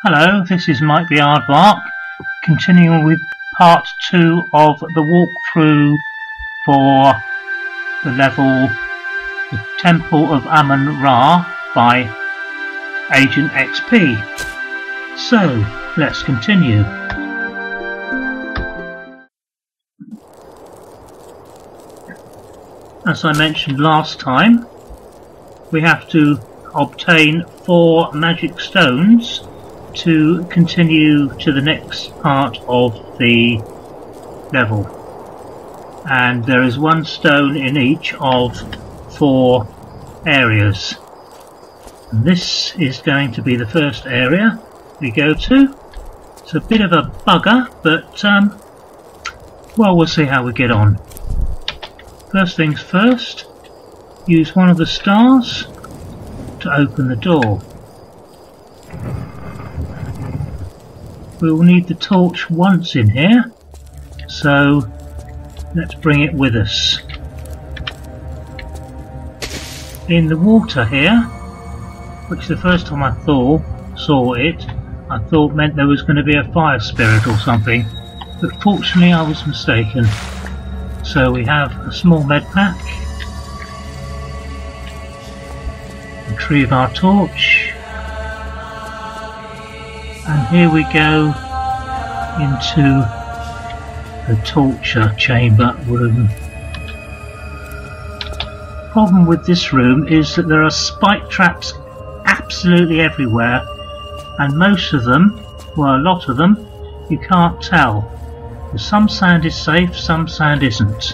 Hello, this is Might Be Aardvark, continuing with part 2 of the walkthrough for the level The Temple of Amun-Ra by AgentXP. So, let's continue. As I mentioned last time, we have to obtain 4 magic stones to continue to the next part of the level, and there is 1 stone in each of 4 areas, and this is going to be the first area we go to. It's a bit of a bugger, but well, we'll see how we get on. First things first, use one of the stars to open the door. We will need the torch once in here, so let's bring it with us. In the water here, which the first time I saw it, I thought meant there was going to be a fire spirit or something, but fortunately I was mistaken. So we have a small med pack, retrieve our torch, and here we go into the torture chamber room. Problem with this room is that there are spike traps absolutely everywhere, and most of them, well, a lot of them, you can't tell. Some sand is safe, some sand isn't.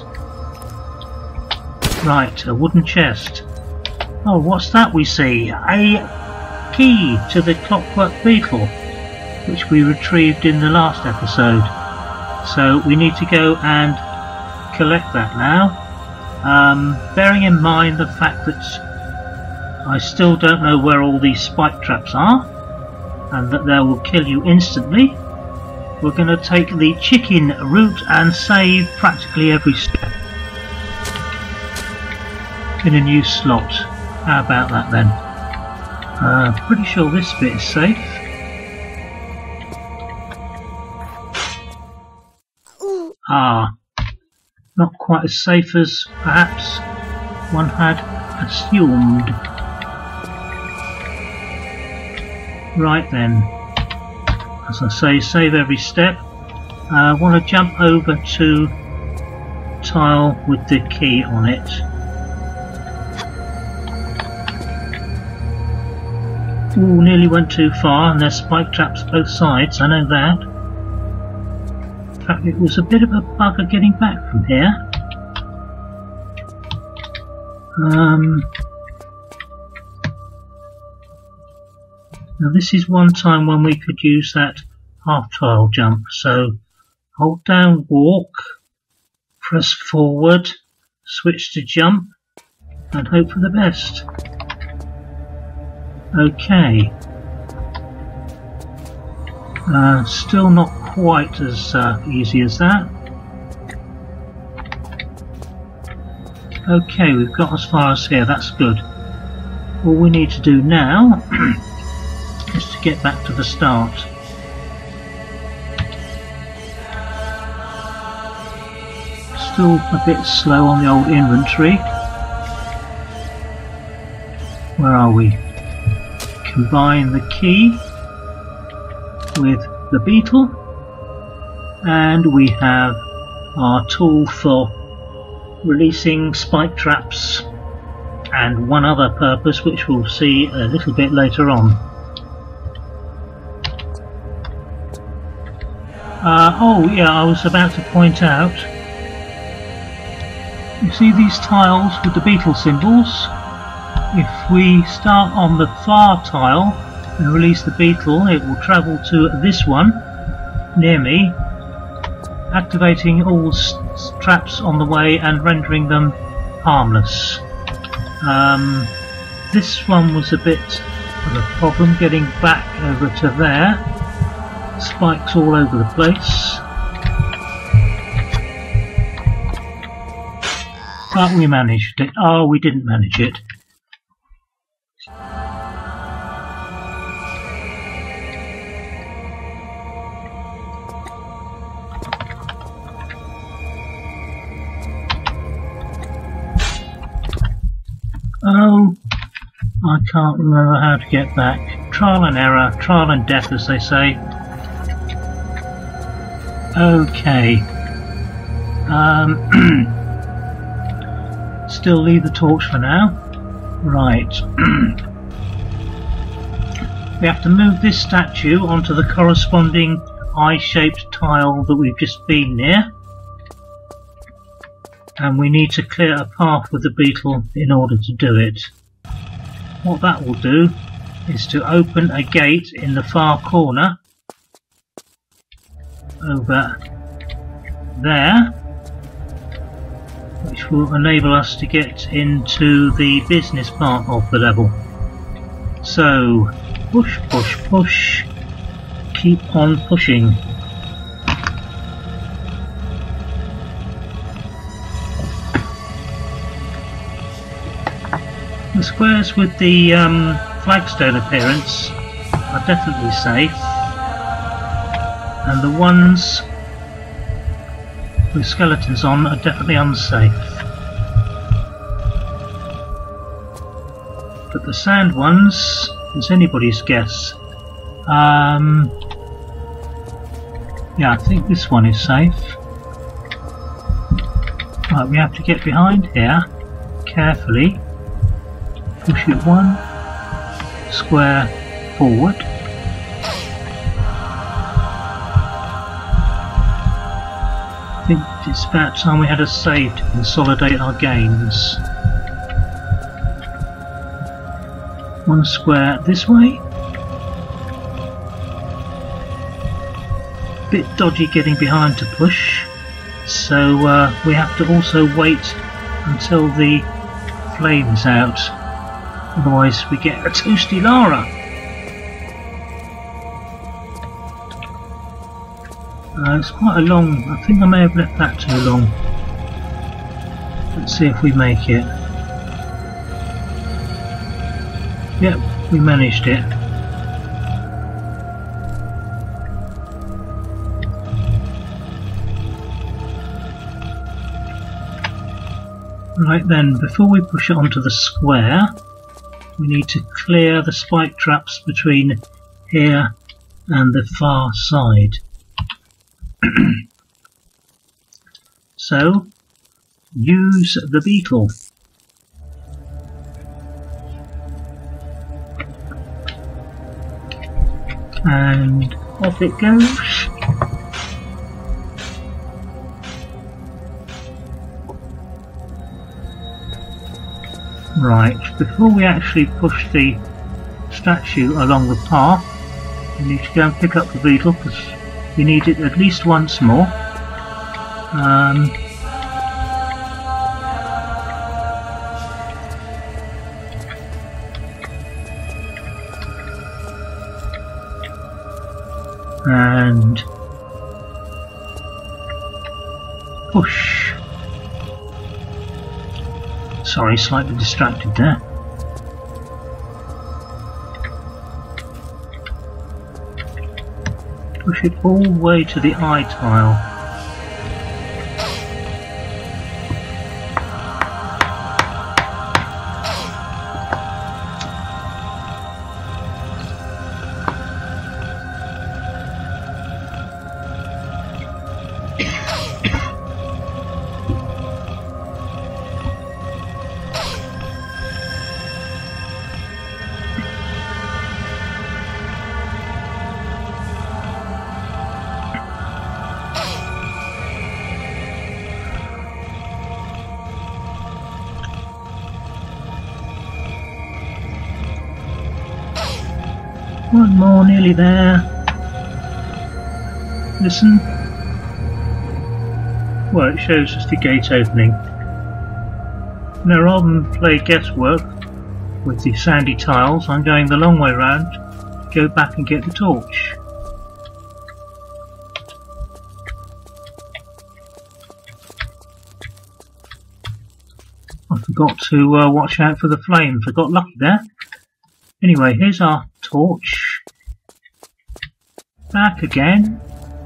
Right, a wooden chest. Oh, what's that we see? A key to the clockwork beetle, which we retrieved in the last episode. So we need to go and collect that now. Bearing in mind the fact that I still don't know where all these spike traps are, and that they will kill you instantly, we're going to take the chicken route and save practically every step in a new slot. How about that then? Pretty sure this bit is safe. Not quite as safe as perhaps one had assumed. Right then, as I say, save every step. I want to jump over to tile with the key on it. Ooh, nearly went too far, and there's spike traps both sides, I know that. In fact, it was a bit of a bugger getting back from here. Now this is one time when we could use that half tile jump, so hold down walk, press forward, switch to jump, and hope for the best. Okay. Still not quite as easy as that. Okay, we've got as far as here, that's good. All we need to do now is to get back to the start. Still a bit slow on the old inventory. Where are we? Combine the key with the beetle, and we have our tool for releasing spike traps and one other purpose which we'll see a little bit later on. Oh yeah, I was about to point out, you see these tiles with the beetle symbols? If we start on the far tile and release the beetle, it will travel to this one near me, activating all traps on the way and rendering them harmless. This one was a bit of a problem getting back over to there. Spikes all over the place. But we managed it. Oh, we didn't manage it. I can't remember how to get back. Trial and error, trial and death as they say. Okay. Still leave the torch for now. Right. We have to move this statue onto the corresponding eye-shaped tile that we've just been near. And we need to clear a path with the beetle in order to do it. What that will do is to open a gate in the far corner over there, which will enable us to get into the business part of the level. So, push, push, push, keep on pushing. The squares with the flagstone appearance are definitely safe, and the ones with skeletons on are definitely unsafe. But the sand ones is anybody's guess. Yeah, I think this one is safe. Right, we have to get behind here carefully. Push it one square forward. I think it's about time we had a save to consolidate our gains. One square this way. Bit dodgy getting behind to push, so we have to also wait until the flame's out. Otherwise we get a toasty Lara. It's quite a long, I think I may have left that too long. Let's see if we make it. Yep, we managed it. Right then, before we push it onto the square, we need to clear the spike traps between here and the far side. So, use the beetle. And off it goes. Right, before we actually push the statue along the path, we need to go and pick up the beetle because we need it at least once more. And push. Sorry, slightly distracted there. Push it all the way to the eye tile. One more, nearly there. Listen. Well, it shows us the gate opening. Now, rather than play guesswork with the sandy tiles, I'm going the long way round to go back and get the torch. I forgot to watch out for the flames. I got lucky there. Anyway, here's our torch. Back again.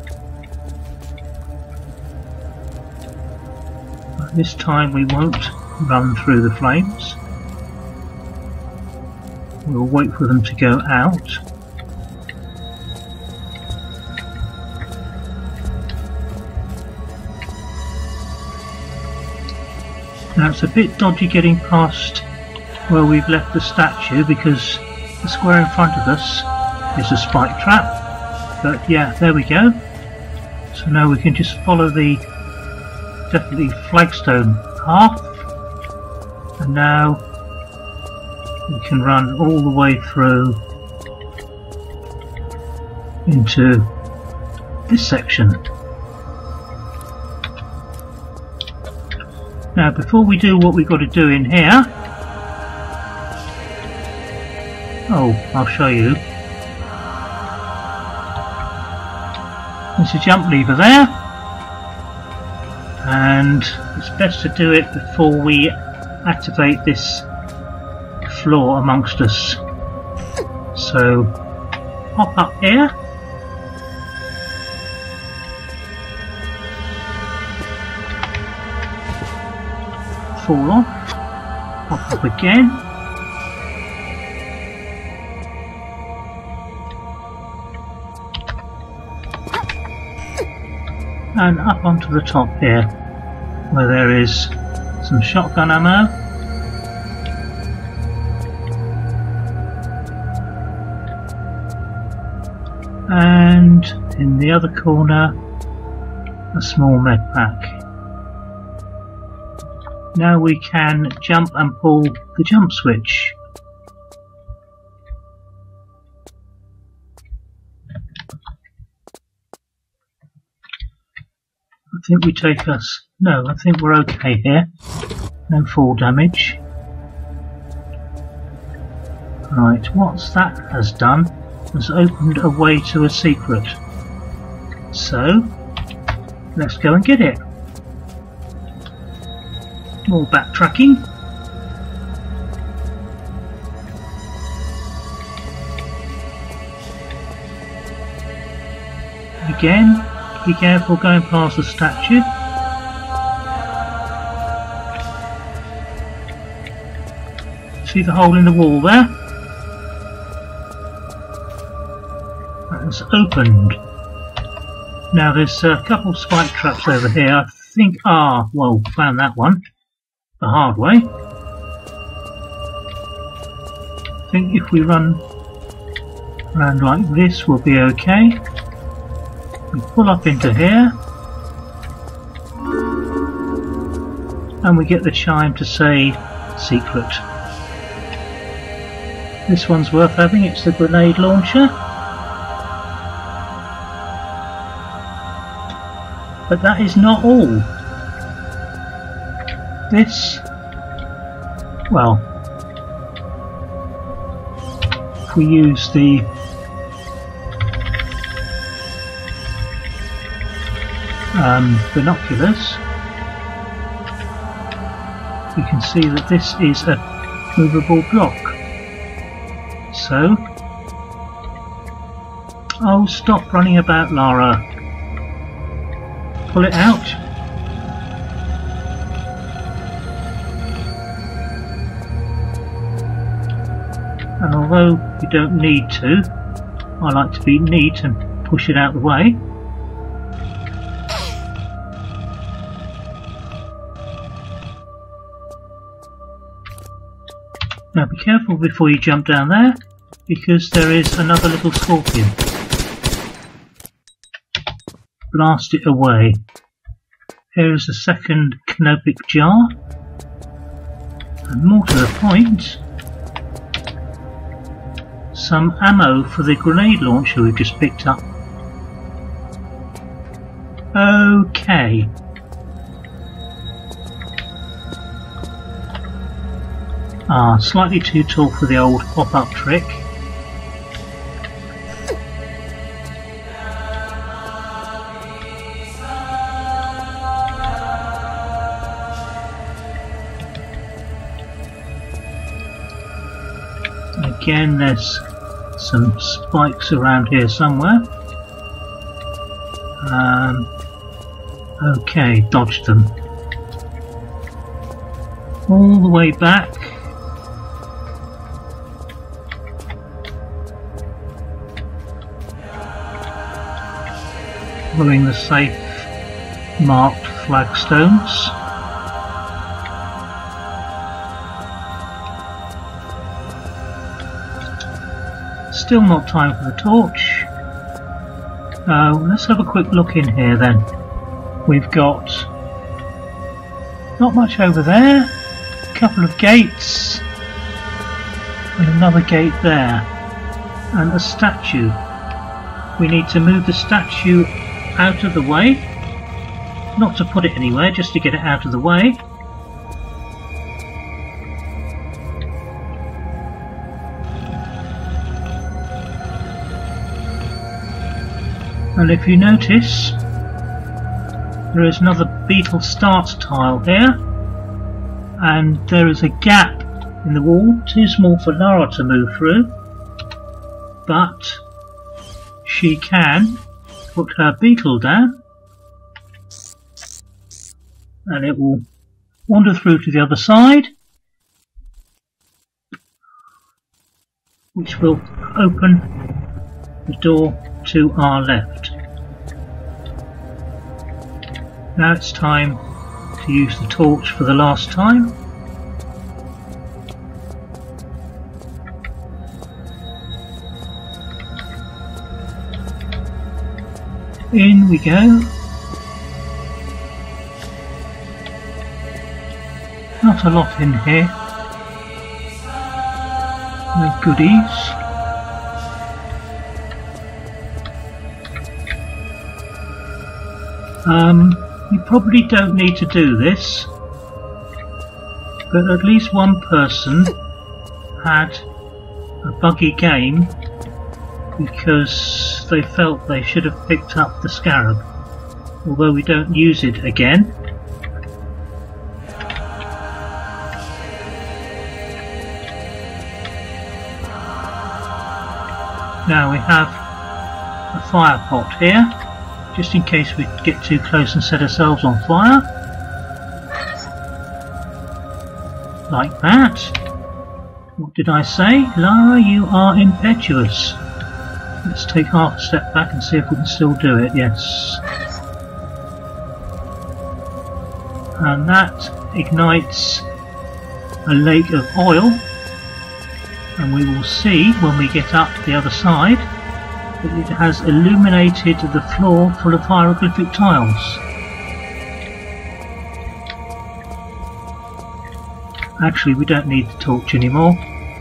But this time we won't run through the flames. We'll wait for them to go out. Now it's a bit dodgy getting past where we've left the statue because the square in front of us is a spike trap. But yeah, there we go. So now we can just follow the definitely flagstone path, and now we can run all the way through into this section. Now before we do what we've got to do in here, I'll show you. There's a jump lever there, and it's best to do it before we activate this floor amongst us. So hop up here, fall off, hop up again, and up onto the top here where there is some shotgun ammo, and in the other corner a small med pack. Now we can jump and pull the jump switch. I think we take us... no, I think we're okay here. No fall damage. Right, what's that has done has opened a way to a secret. So, let's go and get it. More backtracking. Again, be careful going past the statue. See the hole in the wall there? That's opened. Now there's a couple spike traps over here. I think, well, found that one the hard way. I think if we run around like this we'll be okay. We pull up into here and we get the chime to say secret. This one's worth having, it's the grenade launcher. But that is not all. This, well, if we use the binoculars, we can see that this is a movable block. So, oh, stop running about, Lara. Pull it out. And although you don't need to, I like to be neat and push it out the way. Now be careful before you jump down there, because there is another little scorpion. Blast it away. Here is the second canopic jar, and more to the point, some ammo for the grenade launcher we've just picked up. Okay. Slightly too tall for the old pop-up trick. Again, there's some spikes around here somewhere. Okay, dodged them. All the way back. following the safe marked flagstones. Still not time for the torch. Let's have a quick look in here then. We've got not much over there, a couple of gates and another gate there, and a statue. We need to move the statue out of the way, not to put it anywhere, just to get it out of the way. And if you notice, there is another beetle start tile here, and there is a gap in the wall, too small for Lara to move through, but she can put her beetle down and it will wander through to the other side, which will open the door to our left. Now it's time to use the torch for the last time. In we go. Not a lot in here. No goodies. You probably don't need to do this, but at least one person had a buggy game because they felt they should have picked up the scarab, although we don't use it again. Now we have a fire pot here, just in case we get too close and set ourselves on fire. Like that. What did I say? Lara, you are impetuous. Let's take half a step back and see if we can still do it. Yes. And that ignites a lake of oil, and we will see when we get up the other side that it has illuminated the floor full of hieroglyphic tiles. Actually, we don't need the torch anymore.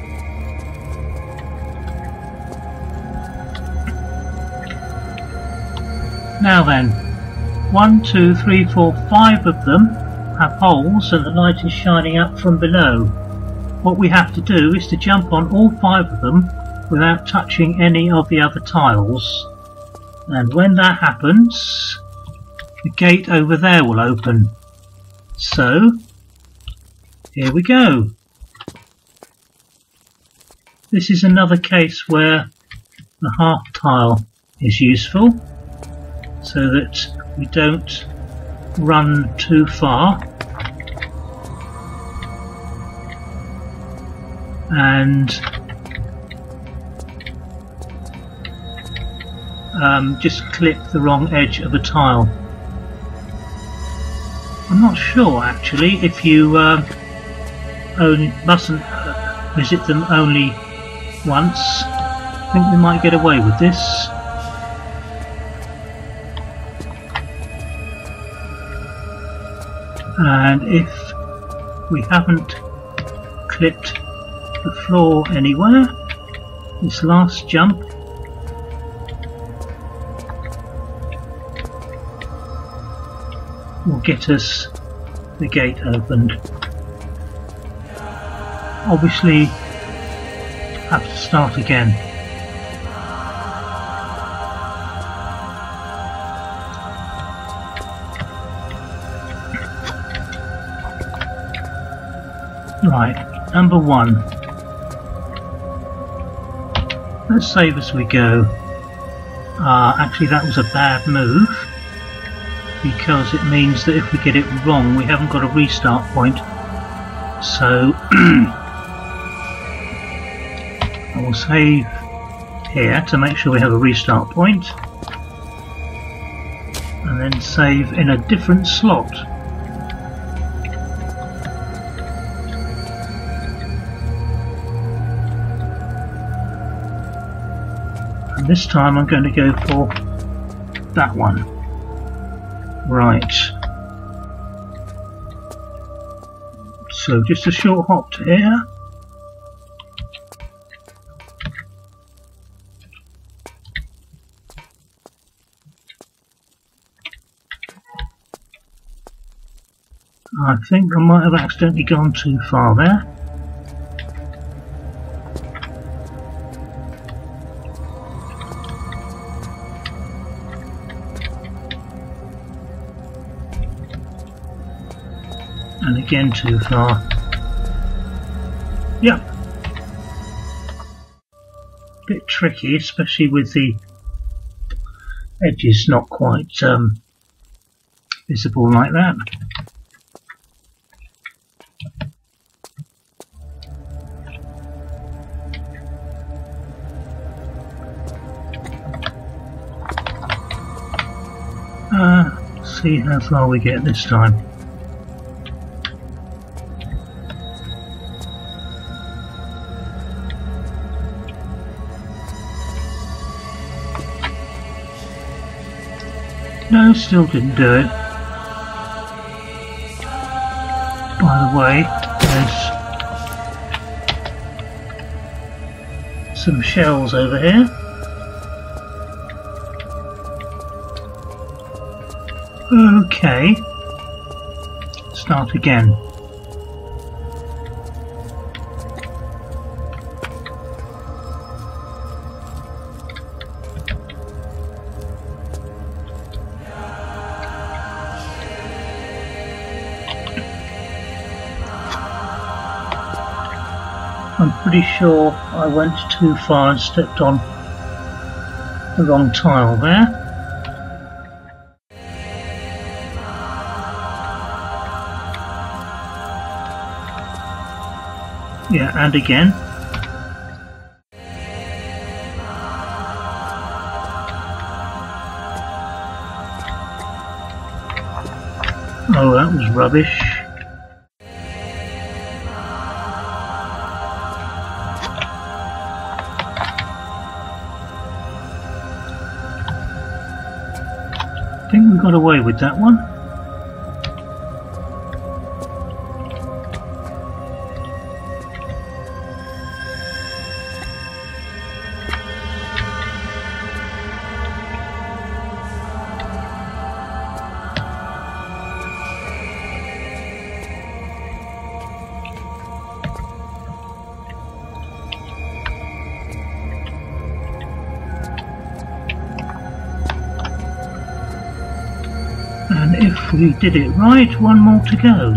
Now then, 1, 2, 3, 4, 5 of them have holes and the light is shining up from below. What we have to do is to jump on all 5 of them without touching any of the other tiles, and when that happens the gate over there will open. So here we go. This is another case where the half tile is useful so that we don't run too far and just clip the wrong edge of a tile. I'm not sure actually if you mustn't visit them only once. I think we might get away with this. And if we haven't clipped the floor anywhere, this last jump will get us the gate opened. Obviously have to start again. Right, number 1. Let's save as we go. Actually that was a bad move, because it means that if we get it wrong we haven't got a restart point. So I will save here to make sure we have a restart point. and then save in a different slot. And this time I'm going to go for that one. Right. So just a short hop to here. I think I might have accidentally gone too far there. And again too far. Yep. Bit tricky, especially with the edges not quite visible like that. See how far we get this time. No, still didn't do it. By the way, there's some shells over here. Okay, start again. I'm pretty sure I went too far and stepped on the wrong tile there. Yeah, and again. Oh, that was rubbish. I think we got away with that one. And if we did it right, one more to go.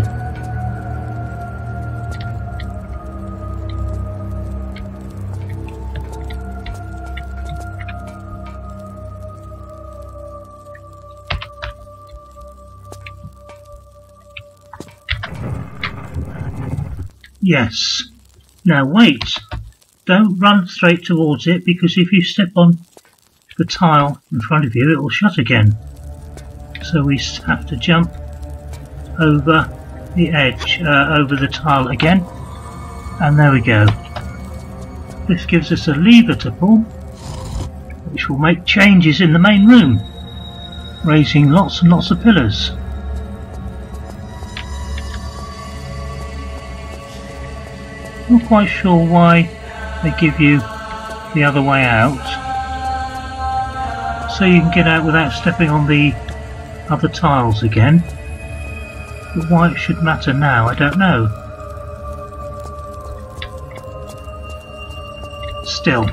Yes. Now wait. Don't run straight towards it, because if you step on the tile in front of you, it will shut again. So we have to jump over the edge, over the tile again, and there we go. This gives us a lever to pull, which will make changes in the main room, raising lots and lots of pillars. Not quite sure why they give you the other way out, so you can get out without stepping on the other tiles again, but why it should matter now, I don't know. Still.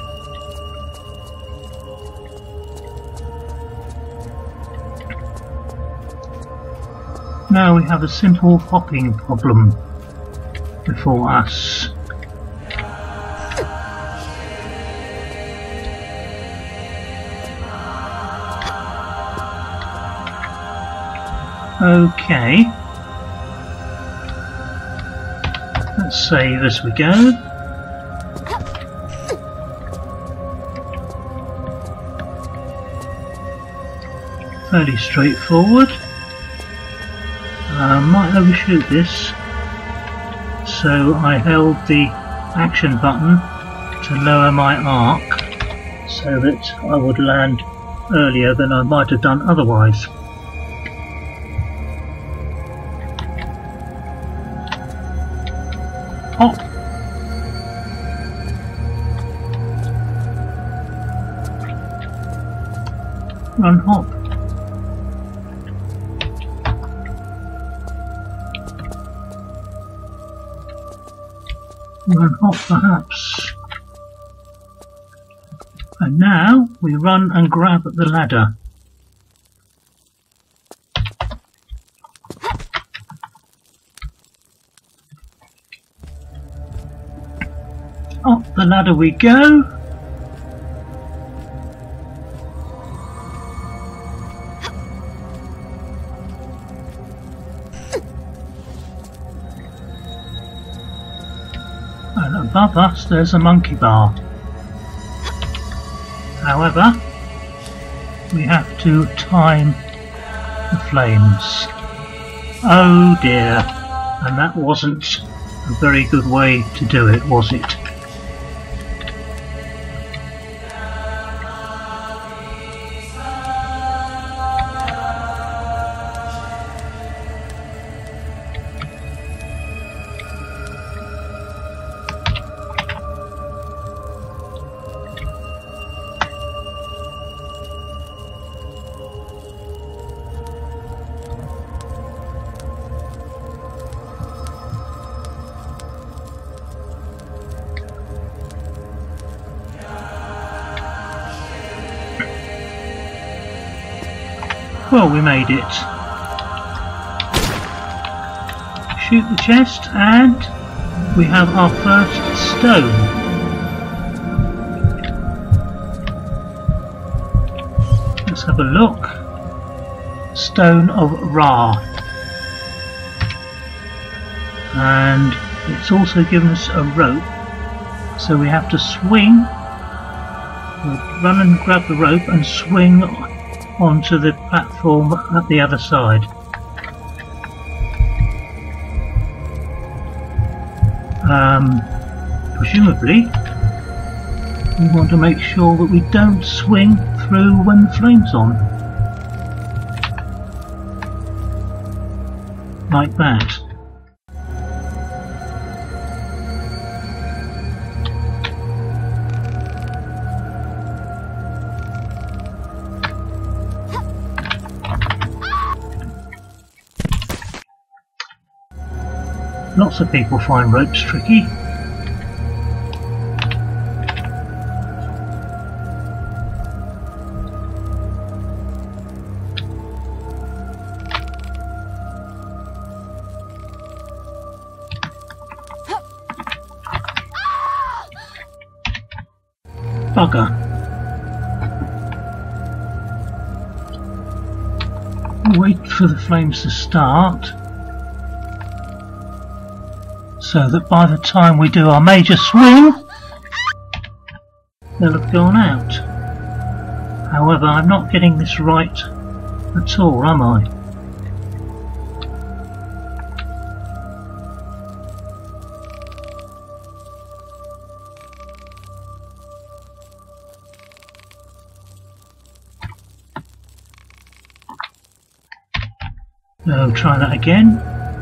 Now we have a simple hopping problem before us. Okay, let's save as we go. fairly straightforward. Might overshoot this, so I held the action button to lower my arc so that I would land earlier than I might have done otherwise. Hop! Run hop! Run hop perhaps. And now we run and grab at the ladder. Up the ladder we go. And above us there's a monkey bar. However, we have to time the flames. Oh dear, and that wasn't a very good way to do it, was it? Well, we made it. Shoot the chest and we have our first stone. Let's have a look. Stone of Lara. And it's also given us a rope, so we have to swing. We'll run and grab the rope and swing onto the platform at the other side. Presumably we want to make sure that we don't swing through when the flame's on. Like that. Lots of people find ropes tricky. Bugger. Wait for the flames to start, so that by the time we do our major swing, they'll have gone out. However, I'm not getting this right at all, am I? No, try that again.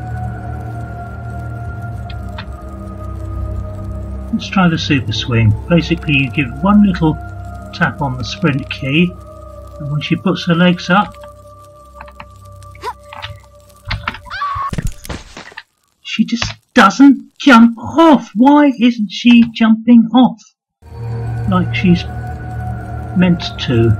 Let's try the super swing. Basically you give one little tap on the sprint key, and when she puts her legs up, she just doesn't jump off. Why isn't she jumping off like she's meant to?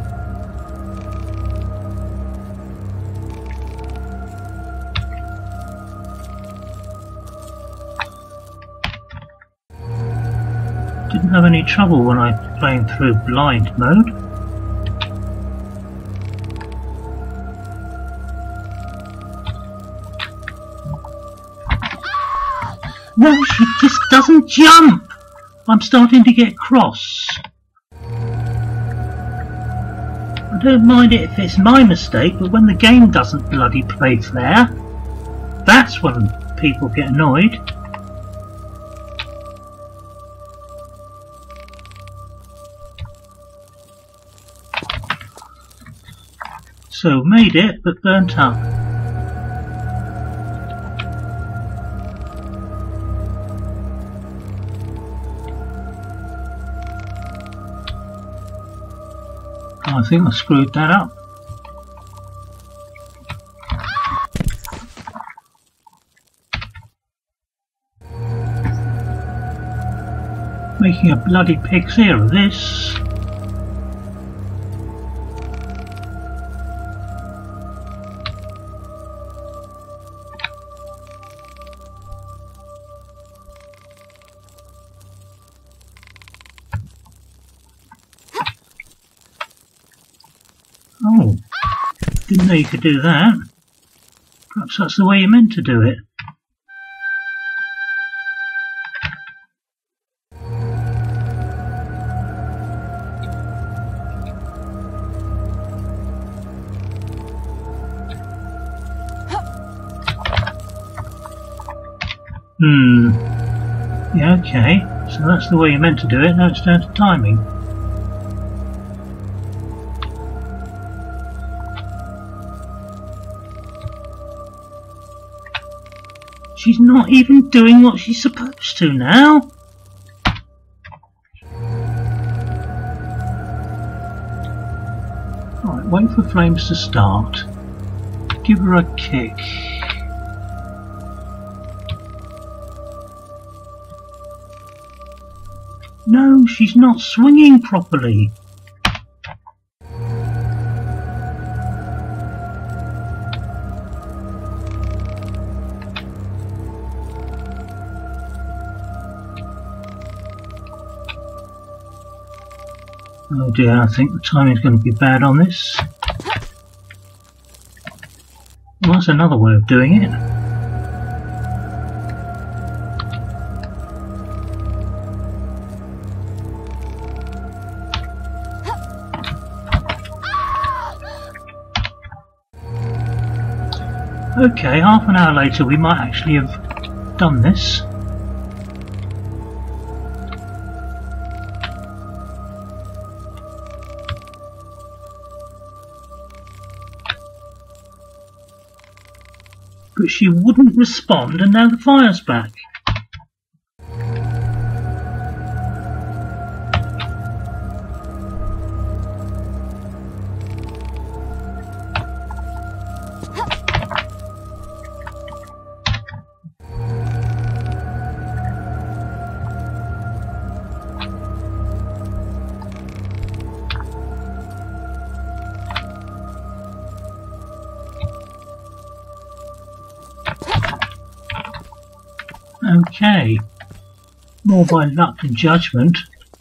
Didn't have any trouble when I was playing through blind mode. No, she just doesn't jump! I'm starting to get cross. I don't mind it if it's my mistake, but when the game doesn't bloody play fair, that's when people get annoyed. So made it, but burnt up. I think I screwed that up. Making a bloody pig's ear of this. Oh, didn't know you could do that. Perhaps that's the way you're meant to do it. Yeah, okay. So that's the way you're meant to do it. Now it's down to timing. She's not even doing what she's supposed to now. Right, wait for flames to start. Give her a kick. No, she's not swinging properly. Oh dear, I think the timing's going to be bad on this. Well, that's another way of doing it. Okay, half an hour later we might actually have done this. But she wouldn't respond, and now the fire's back. Okay, more by luck than judgment.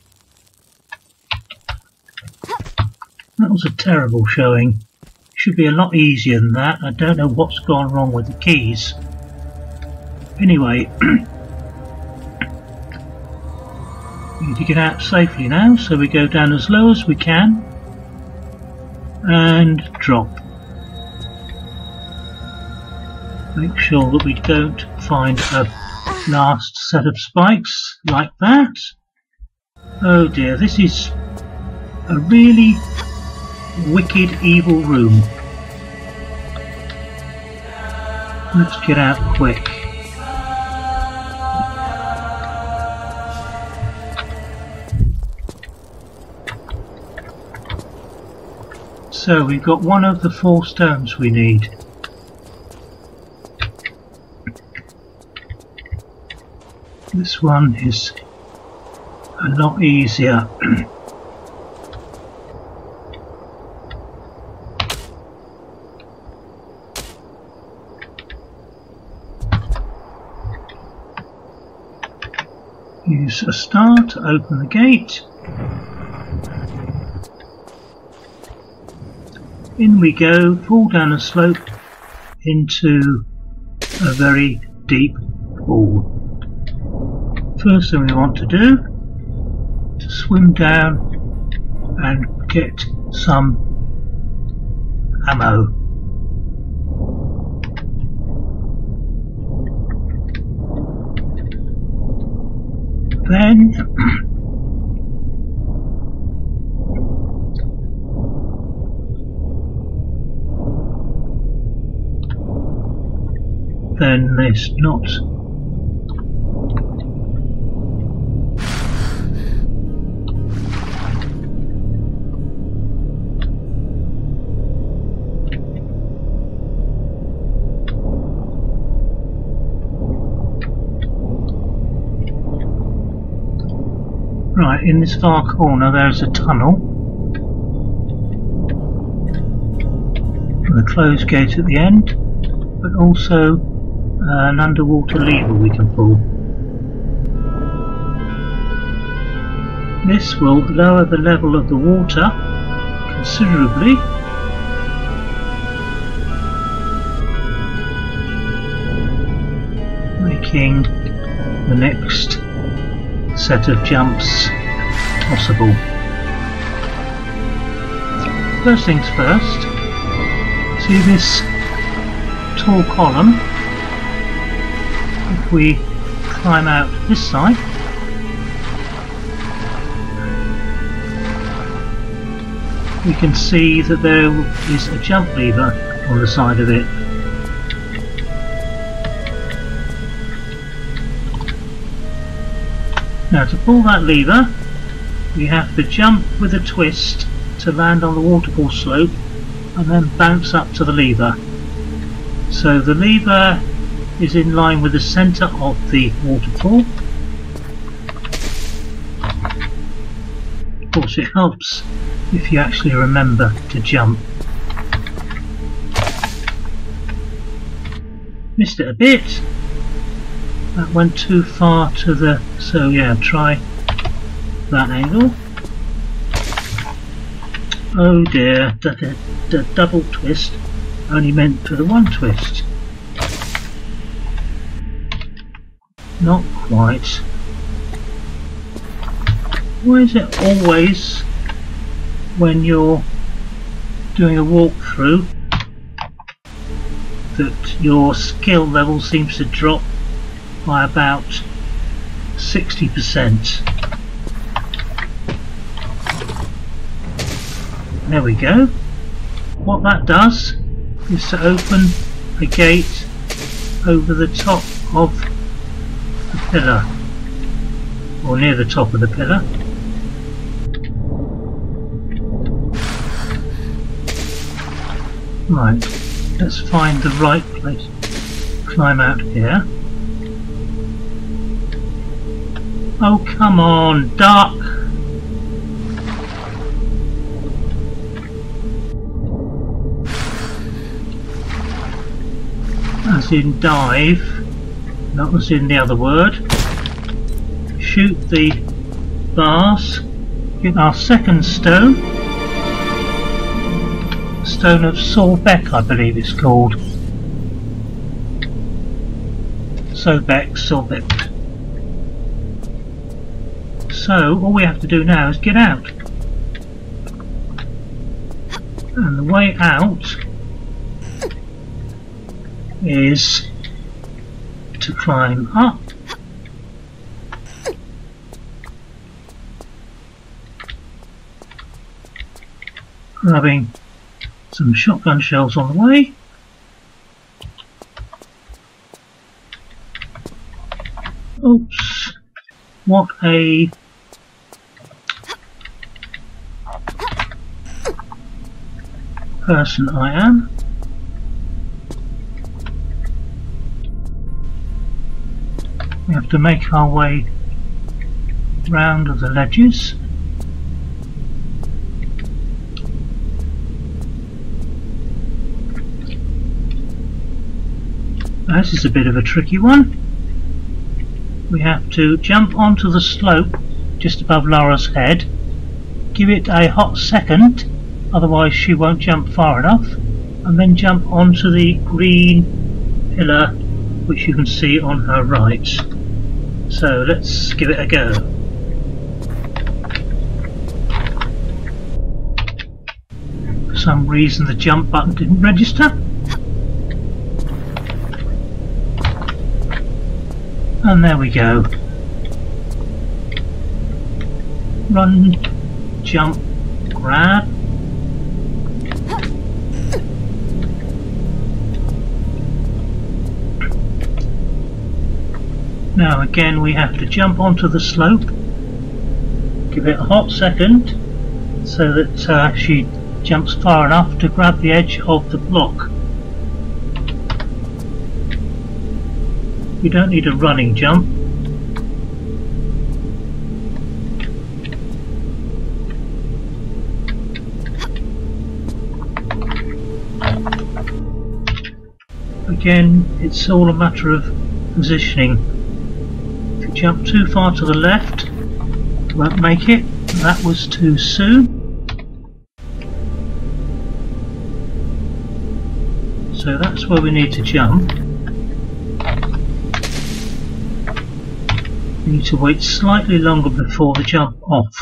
That was a terrible showing. Should be a lot easier than that. I don't know what's gone wrong with the keys. Anyway, we need to get out safely now, so we go down as low as we can and drop. Make sure that we don't find a last set of spikes like that. Oh dear, this is a really wicked, evil room. Let's get out quick. So we've got one of the 4 stones we need. This one is a lot easier. Use a star to open the gate. In we go, fall down a slope into a very deep pool. First thing we want to do is swim down and get some ammo. Then there's not. Right, in this far corner there's a tunnel with a closed gate at the end, but also an underwater lever we can pull. This will lower the level of the water considerably, making the next set of jumps possible. First things first, see this tall column? If we climb out this side, we can see that there is a jump lever on the side of it. Now to pull that lever, we have to jump with a twist to land on the waterfall slope and then bounce up to the lever. So the lever is in line with the centre of the waterfall. Of course it helps if you actually remember to jump. Missed it a bit. That went too far to the, so yeah, try that angle. Oh dear, the double twist only meant for the one twist. Not quite. Why is it always when you're doing a walkthrough that your skill level seems to drop by about 60%. There we go. What that does is to open a gate over the top of the pillar, or near the top of the pillar. Right, let's find the right place. Climb out here. Oh, come on, duck! As in dive, that was in the other word. Shoot the bars, get our second stone. Stone of Solbeck, I believe it's called. Solbeck. So all we have to do now is get out, and the way out is to climb up, grabbing some shotgun shells on the way. Oops, what a person I am. We have to make our way round the ledges. This is a bit of a tricky one. We have to jump onto the slope just above Lara's head, give it a hot second, otherwise she won't jump far enough, and then jump onto the green pillar which you can see on her right. So let's give it a go. some reason the jump button didn't register. And there we go. Run, jump, grab. Now again we have to jump onto the slope, give it a hot second so that she jumps far enough to grab the edge of the block. We don't need a running jump. Again, it's all a matter of positioning. If you jump too far to the left, you won't make it. That was too soon. So that's where we need to jump. We need to wait slightly longer before the jump off.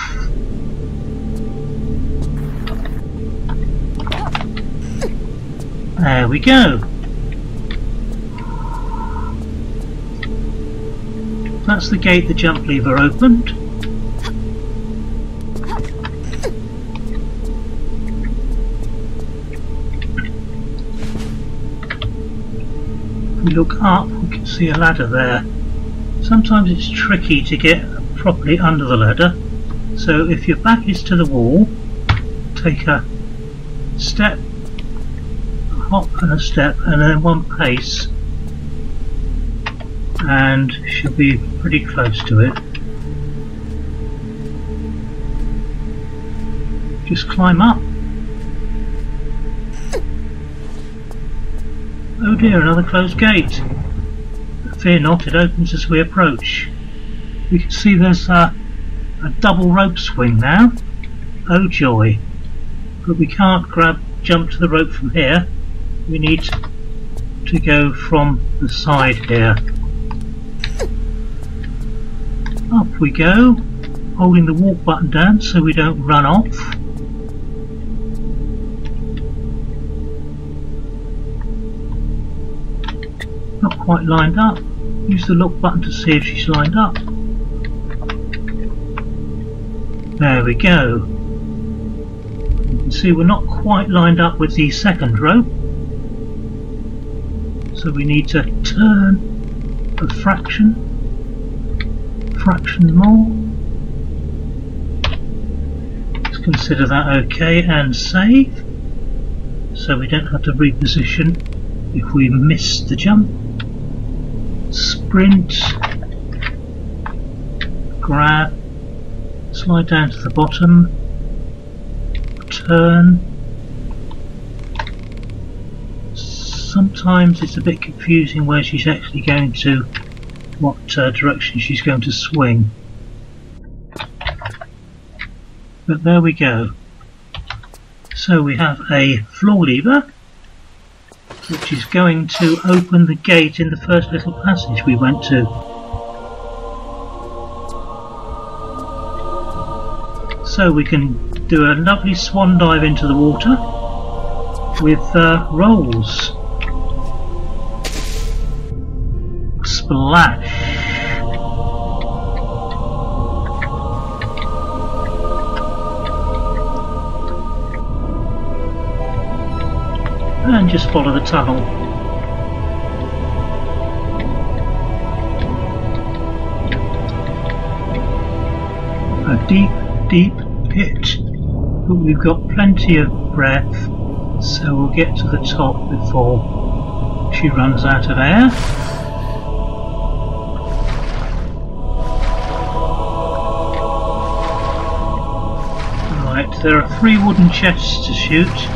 There we go. That's the gate the jump lever opened. If we look up, we can see a ladder there. Sometimes it's tricky to get properly under the ladder, so if your back is to the wall, take a step, a hop and a step, and then one pace, and she'll be pretty close to it. Just climb up. Oh dear, another closed gate. Fear not, it opens as we approach. We can see there's a double rope swing now. Oh joy. But we can't jump to the rope from here. We need to go from the side here. Up we go, holding the walk button down so we don't run off. Not quite lined up. Use the look button to see if she's lined up. There we go. You can see we're not quite lined up with the second rope, so we need to turn a fraction more. Let's consider that okay and save, so we don't have to reposition if we miss the jump. Sprint, grab, slide down to the bottom, turn. Sometimes it's a bit confusing where she's actually going to, what direction she's going to swing. But there we go. So we have a floor lever, which is going to open the gate in the first little passage we went to. So we can do a lovely swan dive into the water with rolls. Splash! And just follow the tunnel. A deep, deep pit, but we've got plenty of breath, so we'll get to the top before she runs out of air. Right, there are 3 wooden chests to shoot.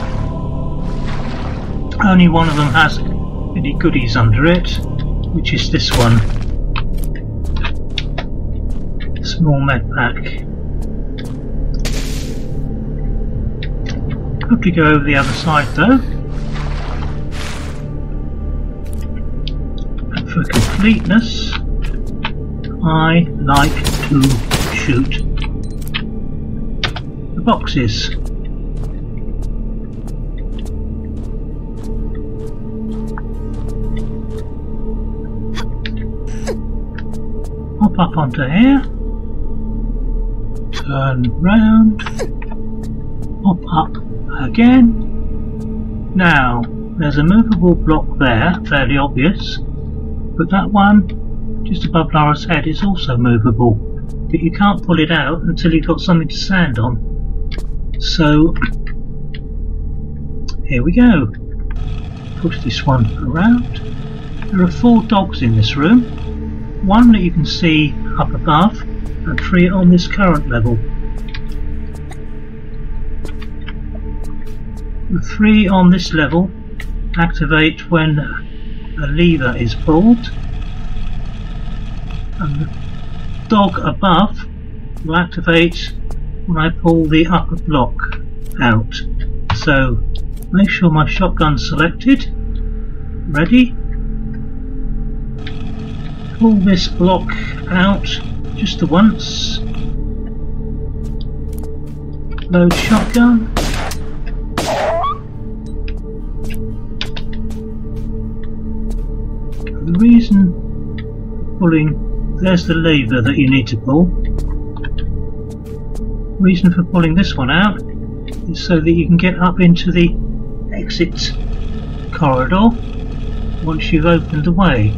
Only one of them has any goodies under it, which is this one. Small med pack. Have to go over the other side though. And for completeness, I like to shoot the boxes. hop up onto here, turn round, hop up again. Now, there's a movable block there, fairly obvious, but that one just above Lara's head is also movable, but you can't pull it out until you've got something to stand on. So, here we go. Push this one around. There are 4 dogs in this room, 1 that you can see up above and 3 on this current level. The 3 on this level activate when a lever is pulled, and the dog above will activate when I pull the upper block out. So make sure my shotgun's selected, ready, pull this block out just the once, load shotgun, the reason for pulling, there's the lever that you need to pull. The reason for pulling this one out is so that you can get up into the exit corridor once you've opened the way.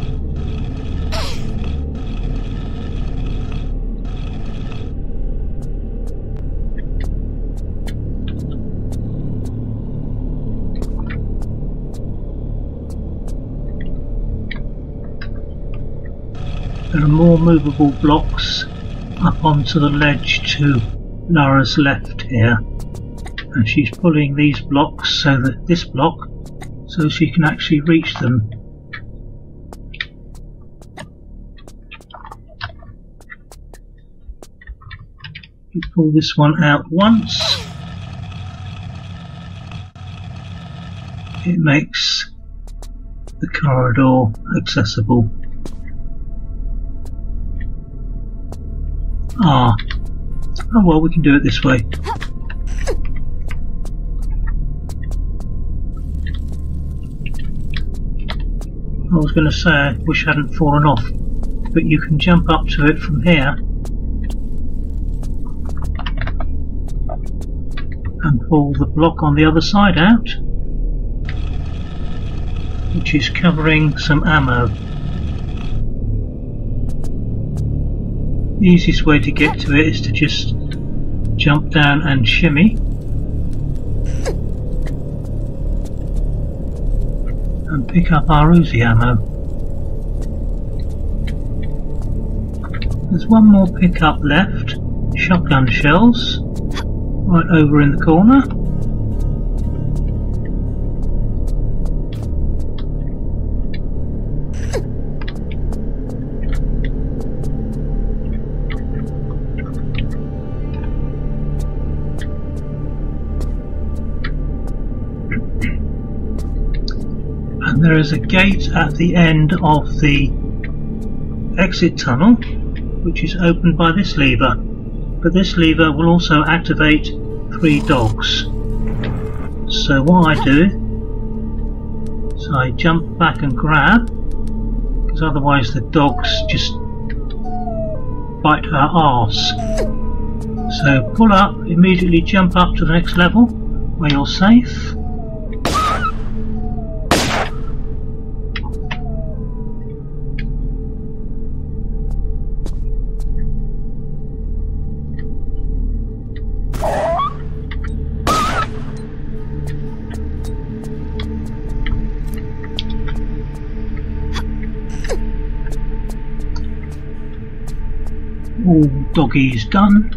There are more movable blocks up onto the ledge to Lara's left here, and she's pulling these blocks so that this block, so she can actually reach them. You pull this one out once, it makes the corridor accessible. Oh well, we can do it this way. I was going to say I wish I hadn't fallen off, but you can jump up to it from here and pull the block on the other side out, which is covering some ammo. The easiest way to get to it is to just jump down and shimmy, and pick up our Uzi ammo. There's one more pickup left, shotgun shells, right over in the corner. And there is a gate at the end of the exit tunnel, which is opened by this lever, but this lever will also activate 3 dogs. So what I do is I jump back and grab, because otherwise the dogs just bite her arse. So pull up, immediately jump up to the next level where you're safe. All doggies done,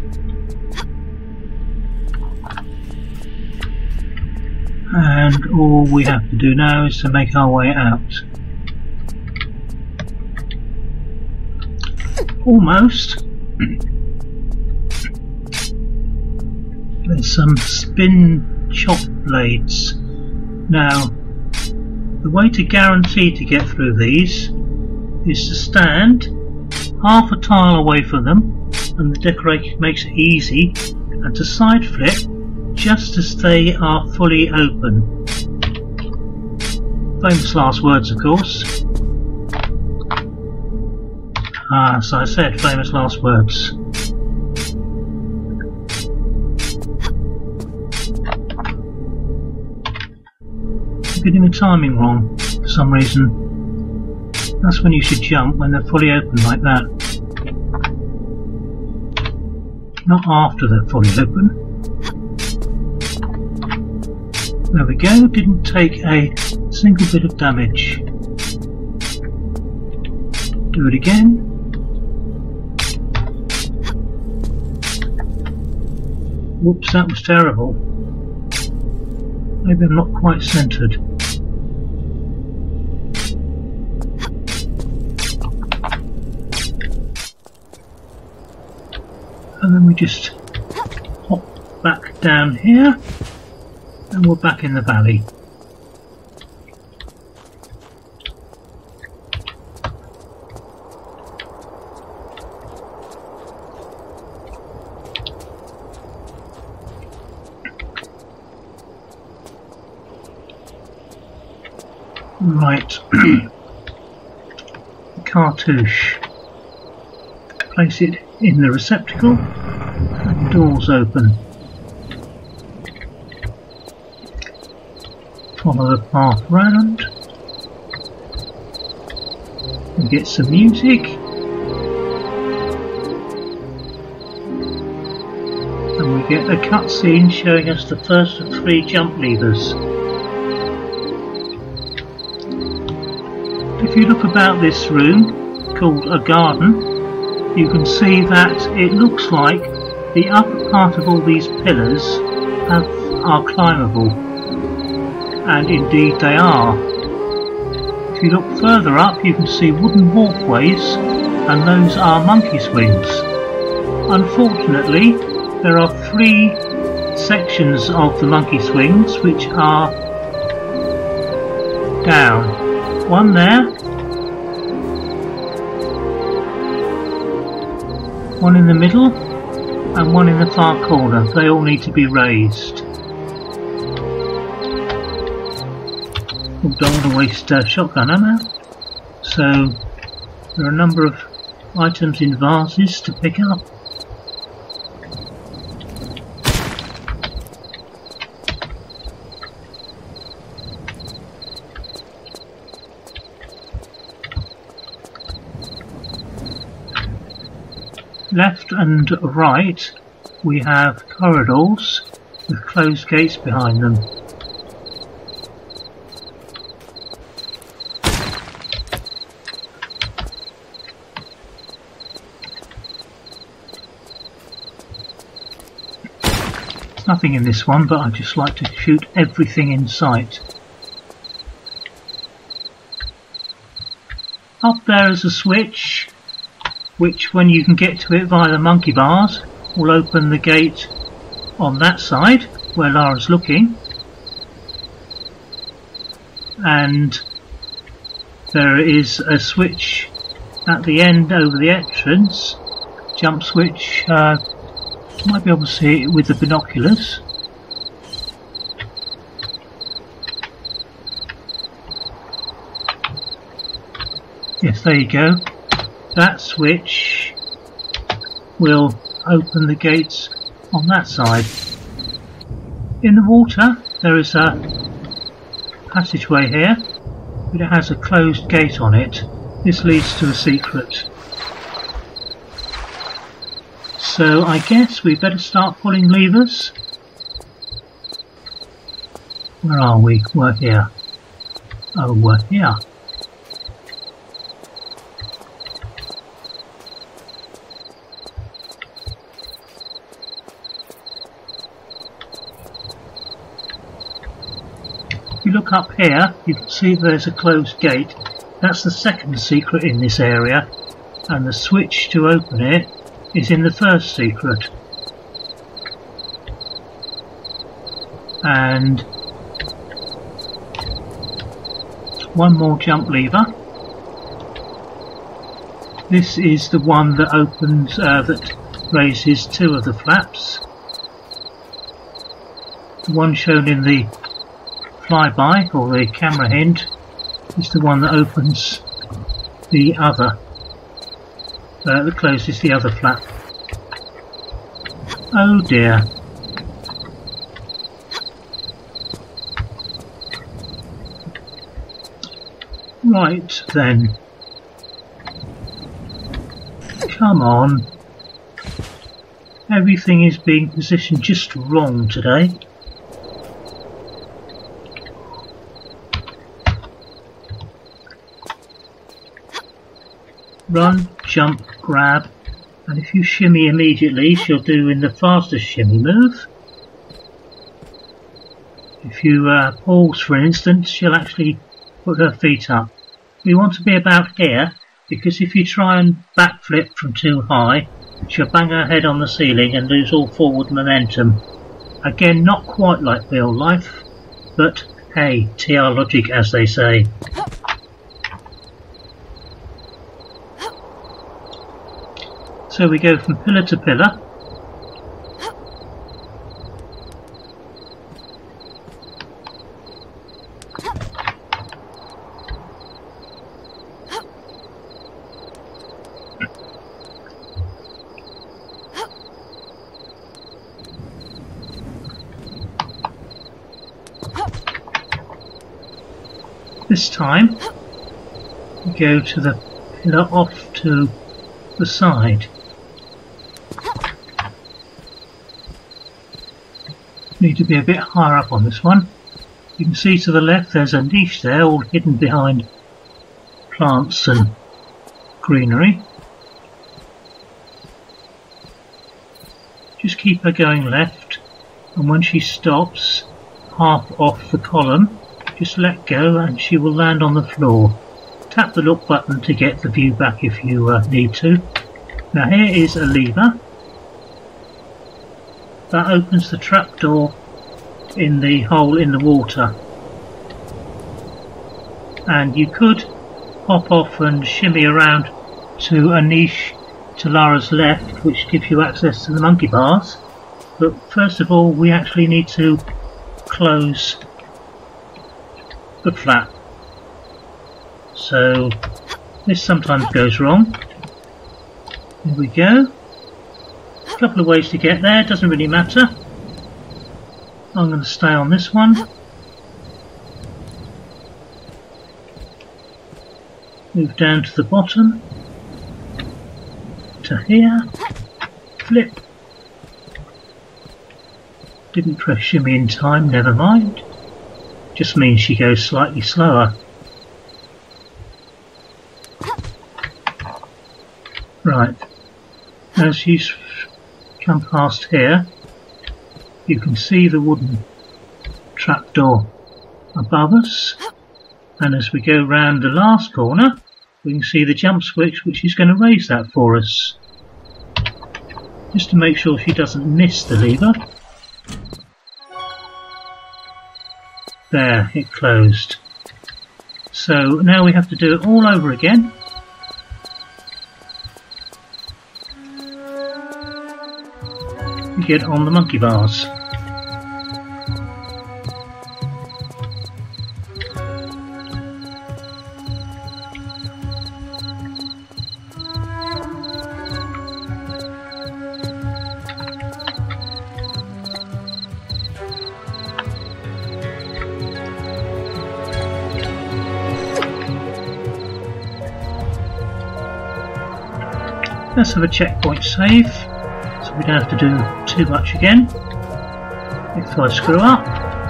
and all we have to do now is to make our way out. Almost. There's some spin chop blades. Now, the way to guarantee to get through these is to stand half a tile away from them, and the decorator makes it easy, and to side flip just as they are fully open. Famous last words, of course. As I said, famous last words. I'm getting the timing wrong for some reason. That's when you should jump, when they're fully open like that. Not after they're fully open. There we go, didn't take a single bit of damage. Do it again. Whoops, that was terrible. Maybe I'm not quite centred. And then we just hop back down here and we're back in the valley. Right, the cartouche. Place it in the receptacle and the doors open. Follow the path round. We get some music. And we get a cutscene showing us the first of 3 jump levers. If you look about this room, called a garden, you can see that it looks like the upper part of all these pillars are climbable, and indeed they are. If you look further up, you can see wooden walkways, and those are monkey swings. Unfortunately, there are 3 sections of the monkey swings which are down. One there, one in the middle, and one in the far corner. They all need to be raised. Don't want to waste shotgun ammo. So there are a number of items in vases to pick up. Left and right we have corridors with closed gates behind them. There's nothing in this one, but I just like to shoot everything in sight. Up there is a switch, which when you can get to it via the monkey bars will open the gate on that side where Lara's looking, and there is a switch at the end over the entrance, jump switch. You might be able to see it with the binoculars. Yes, there you go. That switch will open the gates on that side. In the water there is a passageway here, but it has a closed gate on it. This leads to a secret. So I guess we better start pulling levers. Where are we? We're here. Oh, we're here. If you look up here, you can see there's a closed gate. That's the second secret in this area, and the switch to open it is in the first secret. And one more jump lever. This is the one that opens, that raises 2 of the flaps. The one shown in the flyby, or the camera hint, is the one that opens the other. The closed is the other flap. Oh dear. Right then. Come on. Everything is being positioned just wrong today. Run, jump, grab, and if you shimmy immediately, she'll do in the fastest shimmy move. If you pause for an instant, she'll actually put her feet up. We want to be about here, because if you try and backflip from too high, she'll bang her head on the ceiling and lose all forward momentum. Again, not quite like real life, but hey, TR logic as they say. So we go from pillar to pillar. This time we go to the pillar off to the side. Need to be a bit higher up on this one. You can see to the left there's a niche there, all hidden behind plants and greenery. Just keep her going left, and when she stops half off the column, just let go and she will land on the floor. Tap the look button to get the view back if you need to. Now here is a lever. That opens the trapdoor in the hole in the water. And you could hop off and shimmy around to a niche to Lara's left, which gives you access to the monkey bars. But first of all, we actually need to close the flap. So this sometimes goes wrong. Here we go. A couple of ways to get there, doesn't really matter. I'm going to stay on this one. Move down to the bottom. To here. Flip. Didn't press shimmy in time, never mind. Just means she goes slightly slower. Right. As you come past here, you can see the wooden trapdoor above us, and as we go round the last corner we can see the jump switch, which is going to raise that for us, just to make sure she doesn't miss the lever. There, it closed. So now we have to do it all over again. We get on the monkey bars. Let's have a checkpoint save, so we don't have to do too much again. If I screw up.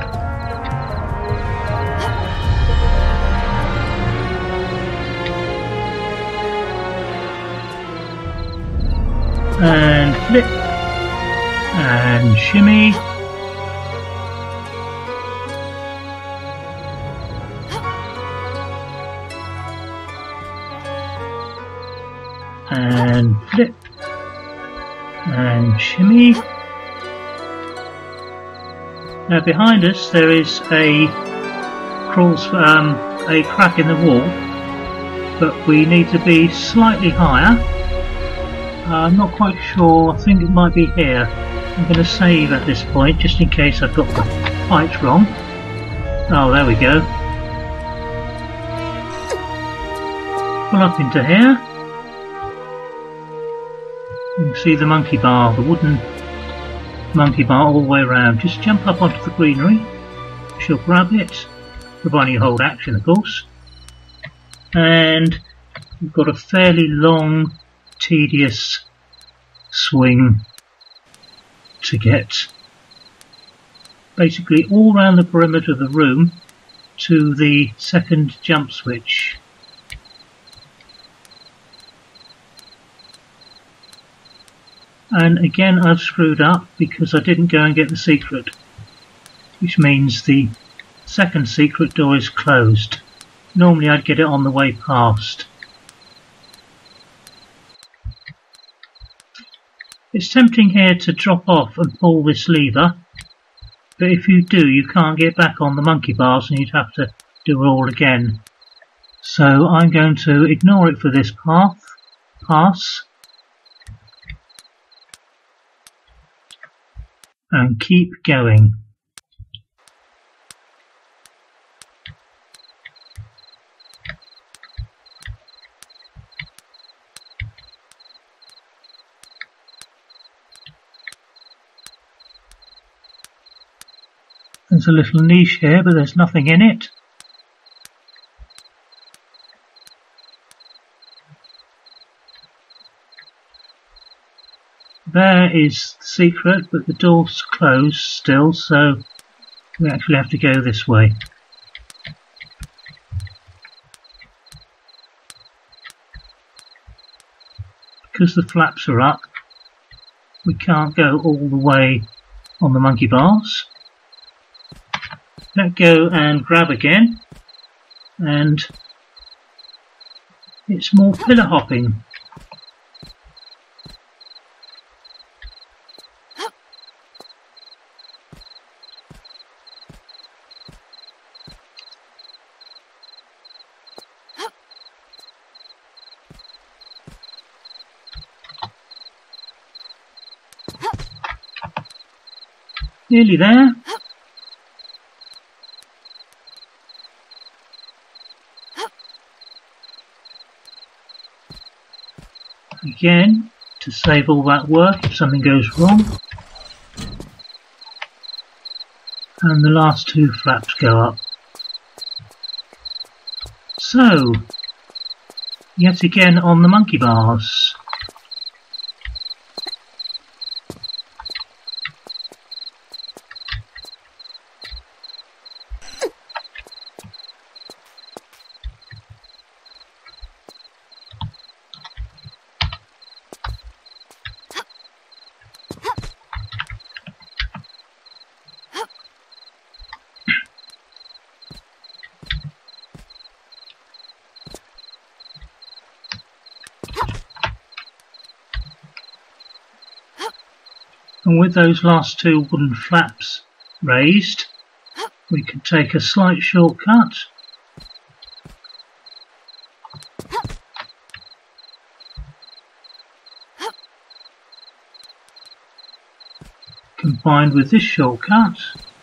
And flip. And shimmy. And flip and shimmy. Now behind us there is a crack in the wall, but we need to be slightly higher. I'm not quite sure, I think it might be here. I'm going to save at this point just in case I've got the height wrong. Oh, there we go. Pull up into here. You see the monkey bar, the wooden monkey bar all the way around. Just jump up onto the greenery. She'll grab it, providing you hold action, of course. And you've got a fairly long, tedious swing to get basically all around the perimeter of the room to the second jump switch. And again, I've screwed up because I didn't go and get the secret, which means the second secret door is closed. Normally I'd get it on the way past. It's tempting here to drop off and pull this lever, but if you do, you can't get back on the monkey bars and you'd have to do it all again. So I'm going to ignore it for this pass, and keep going. There's a little niche here, but there's nothing in it. There is the secret, but the door's closed still, so we actually have to go this way. Because the flaps are up, we can't go all the way on the monkey bars. Let go and grab again, and it's more pillar hopping. Nearly there. Again, to save all that work if something goes wrong. And the last two flaps go up. So, yet again on the monkey bars. And with those last two wooden flaps raised, we can take a slight shortcut. Combined with this shortcut,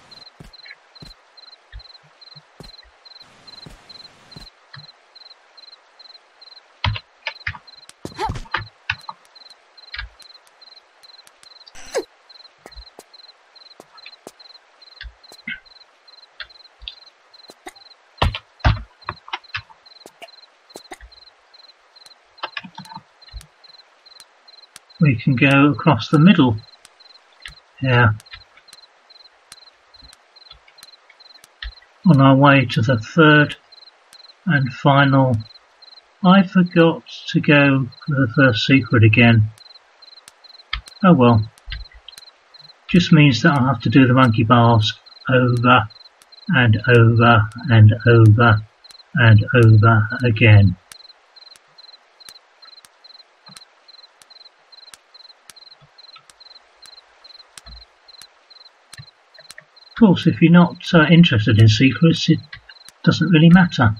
we can go across the middle here on our way to the third and final. I forgot to go for the first secret again. Oh well, just means that I'll have to do the monkey bars over and over and over and over again. Of course, if you're not interested in secrets, it doesn't really matter.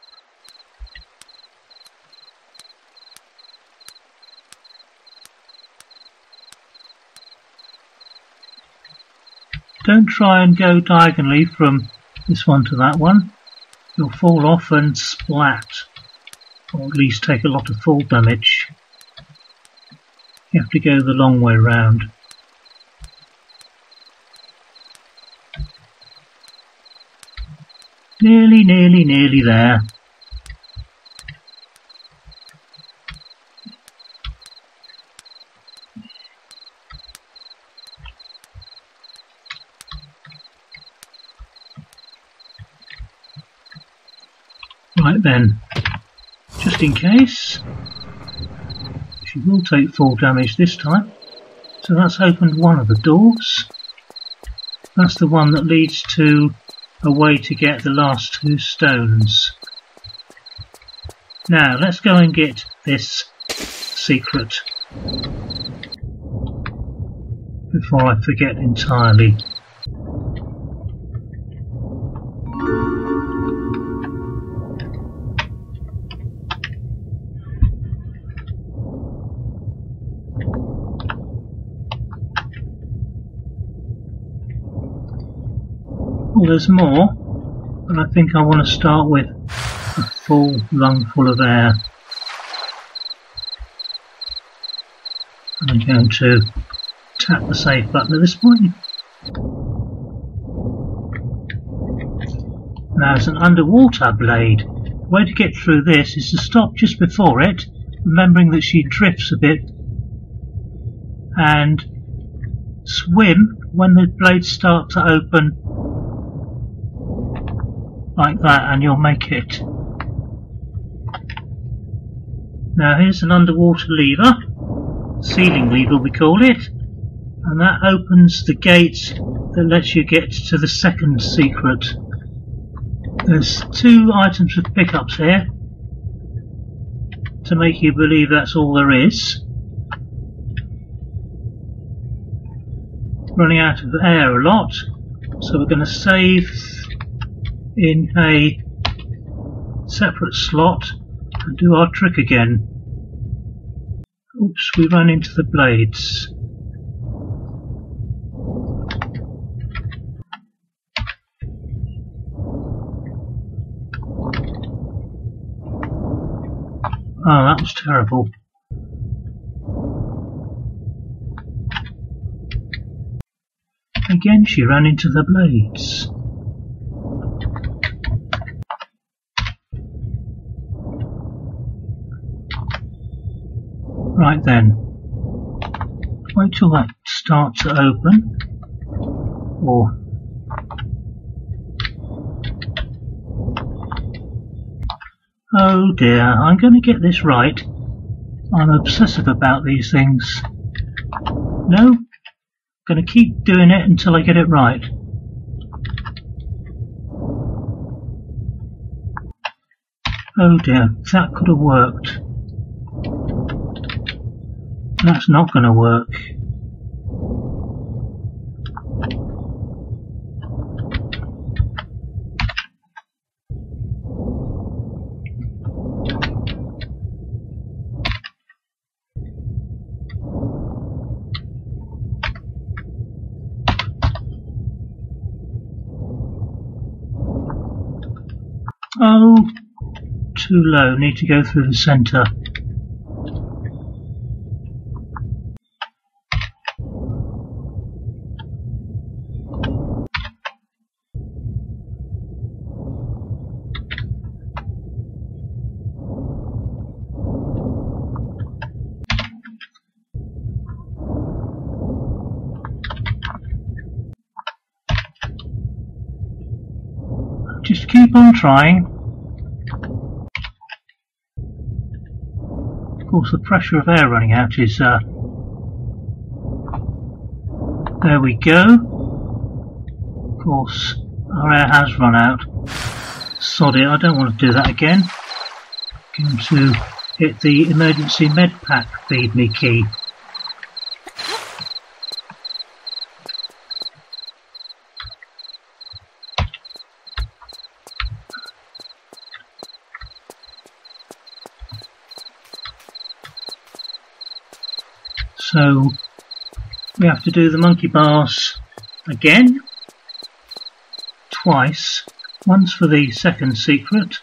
Don't try and go diagonally from this one to that one. You'll fall off and splat, or at least take a lot of fall damage. You have to go the long way round. Nearly there. Right then, just in case, she will take full damage this time. So that's opened one of the doors. That's the one that leads to a way to get the last 2 stones. Now let's go and get this secret before I forget entirely. Well, there's more, but I think I want to start with a full lungful of air. I'm going to tap the save button at this point. Now it's an underwater blade. The way to get through this is to stop just before it, remembering that she drifts a bit, and swim when the blades start to open like that, and you'll make it. Now here's an underwater lever, sealing lever we call it, and that opens the gate that lets you get to the second secret. There's 2 items of pickups here to make you believe that's all there is. Running out of air a lot, so we're going to save in a separate slot and do our trick again. Oops, we run into the blades. Oh, that was terrible. Again she ran into the blades. Right then, wait till that starts to open, or oh dear, I'm going to get this right. I'm obsessive about these things. No, I'm going to keep doing it until I get it right. Oh dear, that could have worked. That's not going to work. Oh, too low. Need to go through the centre. Just keep on trying. Of course, the pressure of air running out is there we go. Of course, our air has run out. Sod it, I don't want to do that again. I'm going to hit the emergency med pack feed me key. So we have to do the monkey bars again, twice, once for the second secret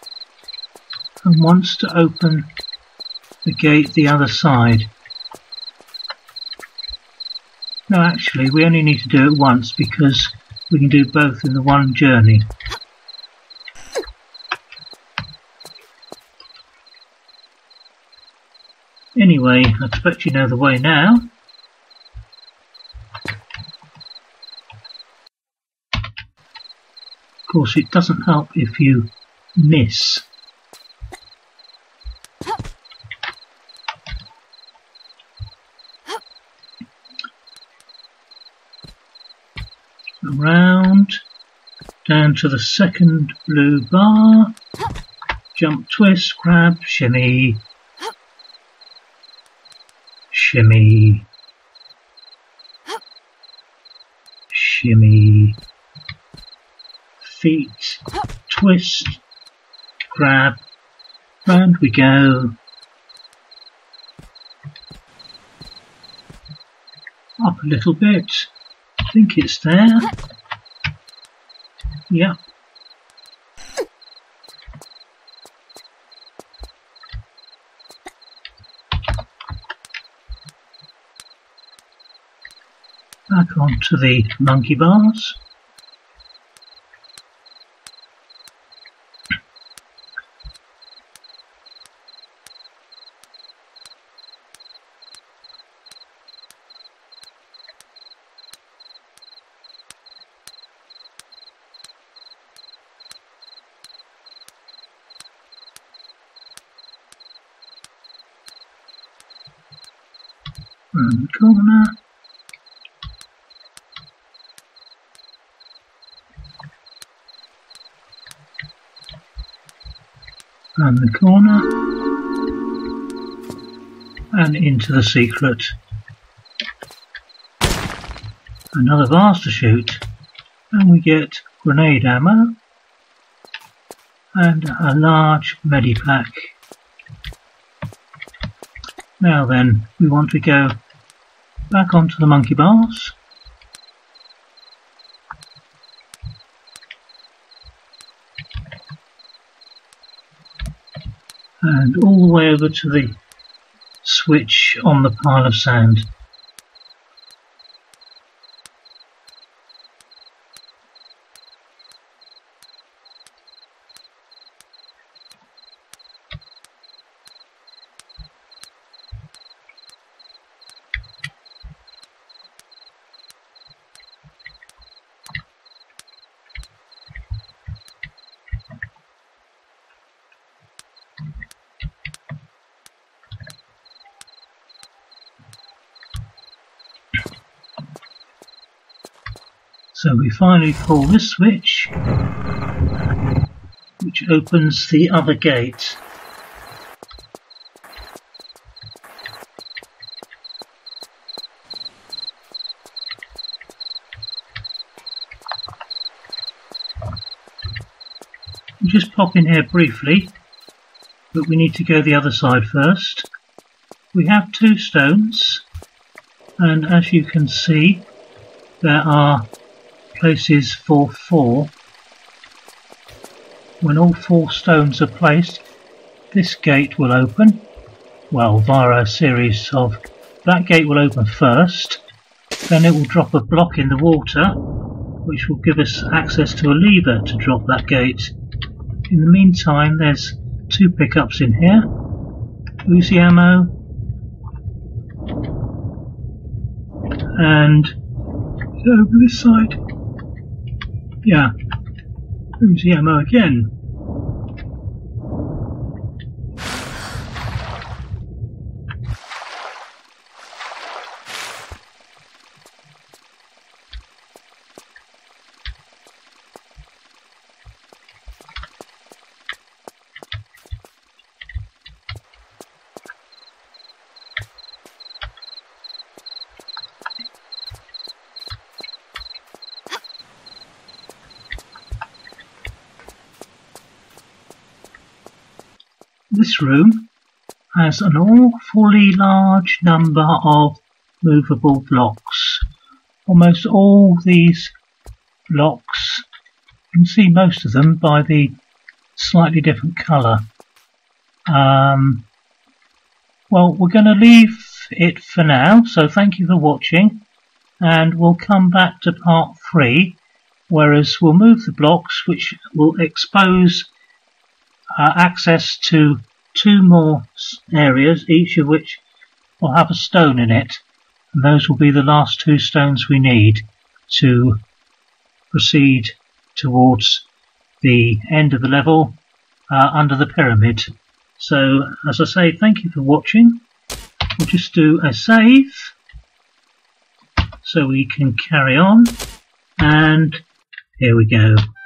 and once to open the gate the other side. No, actually, we only need to do it once because we can do both in the one journey. Anyway, I expect you know the way now. Of course, it doesn't help if you miss. Around, down to the second blue bar, jump, twist, grab, shimmy, shimmy, shimmy, feet, twist, grab, round we go, up a little bit, I think it's there, yeah. Back onto the monkey bars. Round the corner. Round the corner. And into the secret. Another vase to shoot. And we get grenade ammo. And a large medipack. Now then, we want to go back onto the monkey bars. And all the way over to the switch on the pile of sand. So we finally pull this switch, which opens the other gate. We'll just pop in here briefly, but we need to go the other side first. We have 2 stones, and as you can see, there are places for 4. When all 4 stones are placed, this gate will open, well, via a series of, that gate will open first, then it will drop a block in the water, which will give us access to a lever to drop that gate. In the meantime, there's 2 pickups in here, Uzi ammo, and over this side, yeah, Uzi ammo again. This room has an awfully large number of movable blocks. Almost all these blocks, you can see most of them by the slightly different colour. Well, we're going to leave it for now, so thank you for watching. and we'll come back to part 3, whereas we'll move the blocks, which will expose access to 2 more areas, each of which will have a stone in it, and those will be the last 2 stones we need to proceed towards the end of the level under the pyramid. So, as I say, thank you for watching. We'll just do a save so we can carry on, and here we go.